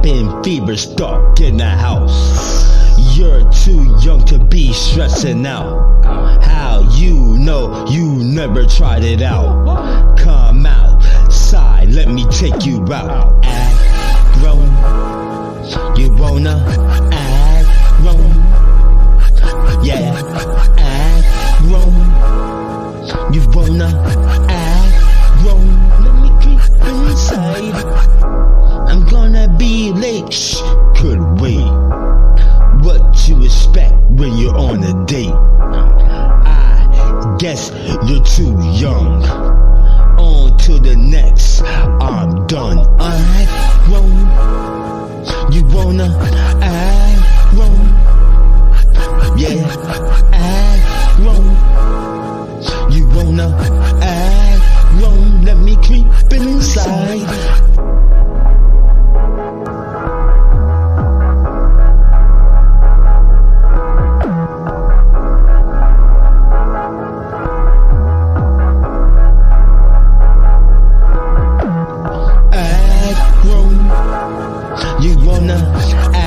cabin fever stuck in the house. You're too young to be stressing out. How you know you never tried it out? Come outside, let me take you out. Act grown. You wanna act grown? Yeah, act grown. You wanna act grown? Let me creep inside. I'm gonna be late. Shh, could wait. What you expect when you're on a date? I guess you're too young. On to the next. I'm done. Act grown. You wanna act grown? Yeah, act grown. You wanna act grown? Let me creep inside. You wanna